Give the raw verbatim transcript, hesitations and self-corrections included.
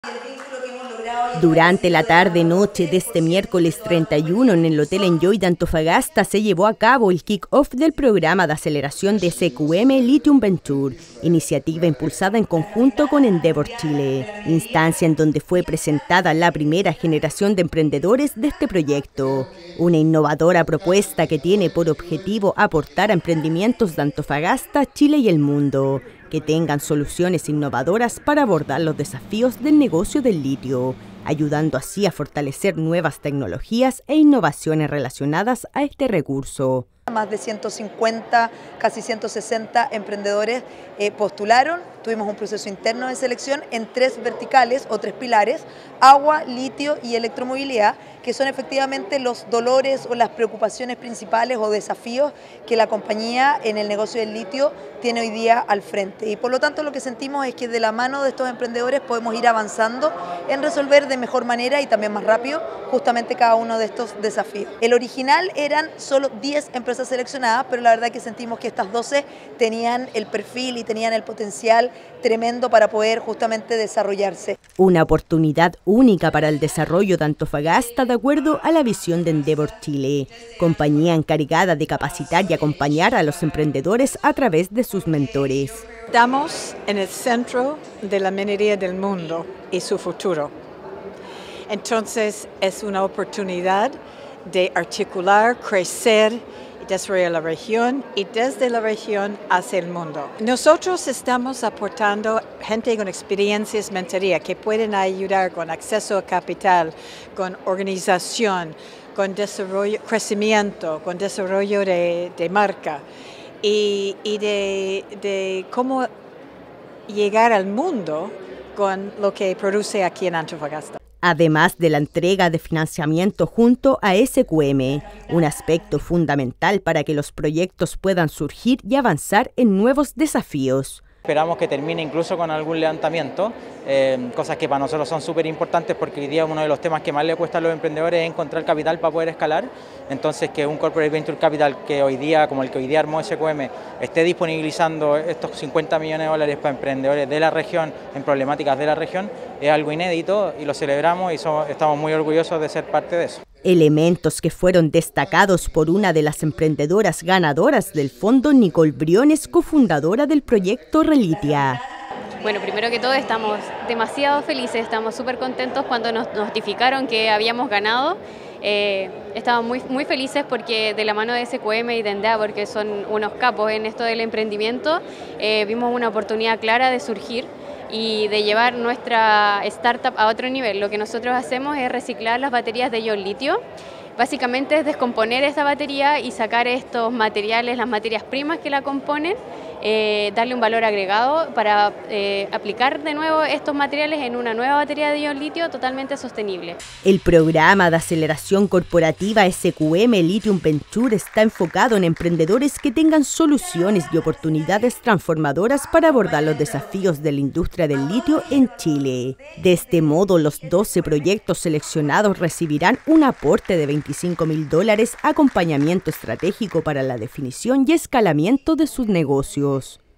Durante la tarde-noche de este miércoles treinta y uno en el Hotel Enjoy de Antofagasta se llevó a cabo el kick-off del programa de aceleración de S Q M Lithium Venture, iniciativa impulsada en conjunto con Endeavor Chile, instancia en donde fue presentada la primera generación de emprendedores de este proyecto, una innovadora propuesta que tiene por objetivo aportar a emprendimientos de Antofagasta, Chile y el mundo, que tengan soluciones innovadoras para abordar los desafíos del negocio del litio, ayudando así a fortalecer nuevas tecnologías e innovaciones relacionadas a este recurso. Más de ciento cincuenta, casi ciento sesenta emprendedores eh, postularon. Tuvimos un proceso interno de selección en tres verticales o tres pilares: agua, litio y electromovilidad, que son efectivamente los dolores o las preocupaciones principales o desafíos que la compañía en el negocio del litio tiene hoy día al frente. Y por lo tanto lo que sentimos es que de la mano de estos emprendedores podemos ir avanzando en resolver de mejor manera y también más rápido justamente cada uno de estos desafíos. El original eran solo diez empresas seleccionadas, pero la verdad que sentimos que estas doce tenían el perfil y tenían el potencial tremendo para poder justamente desarrollarse. Una oportunidad única para el desarrollo de Antofagasta de acuerdo a la visión de Endeavor Chile, compañía encargada de capacitar y acompañar a los emprendedores a través de sus mentores. Estamos en el centro de la minería del mundo y su futuro. Entonces es una oportunidad de articular, crecer y desarrollar la región y desde la región hacia el mundo. Nosotros estamos aportando gente con experiencias en mentoría que pueden ayudar con acceso a capital, con organización, con desarrollo, crecimiento, con desarrollo de, de marca y, y de, de cómo llegar al mundo con lo que produce aquí en Antofagasta. Además de la entrega de financiamiento junto a S Q M, un aspecto fundamental para que los proyectos puedan surgir y avanzar en nuevos desafíos. Esperamos que termine incluso con algún levantamiento, eh, cosas que para nosotros son súper importantes porque hoy día uno de los temas que más le cuesta a los emprendedores es encontrar capital para poder escalar. Entonces que un Corporate Venture Capital que hoy día, como el que hoy día armó S Q M, esté disponibilizando estos cincuenta millones de dólares para emprendedores de la región en problemáticas de la región es algo inédito y lo celebramos y somos, estamos muy orgullosos de ser parte de eso. Elementos que fueron destacados por una de las emprendedoras ganadoras del fondo, Nicole Briones, cofundadora del proyecto Relitia. Bueno, primero que todo estamos demasiado felices, estamos súper contentos cuando nos notificaron que habíamos ganado. Eh, estamos muy, muy felices porque de la mano de S Q M y de Endeavor, que son unos capos en esto del emprendimiento, eh, vimos una oportunidad clara de surgir y de llevar nuestra startup a otro nivel. Lo que nosotros hacemos es reciclar las baterías de ion litio. Básicamente es descomponer esta batería y sacar estos materiales, las materias primas que la componen, eh, darle un valor agregado para eh, aplicar de nuevo estos materiales en una nueva batería de ion litio totalmente sostenible. El programa de aceleración corporativa S Q M Lithium Venture está enfocado en emprendedores que tengan soluciones y oportunidades transformadoras para abordar los desafíos de la industria del litio en Chile. De este modo, los doce proyectos seleccionados recibirán un aporte de veinticinco mil dólares, acompañamiento estratégico para la definición y escalamiento de sus negocios.